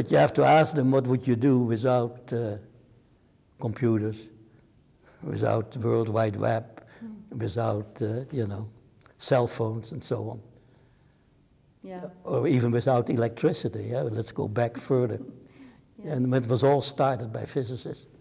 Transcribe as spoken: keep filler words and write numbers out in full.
But you have to ask them, what would you do without uh, computers, without the World Wide Web, mm. without, uh, you know, cell phones and so on. Yeah. Or even without electricity. Yeah? Let's go back further. Yeah. And it was all started by physicists.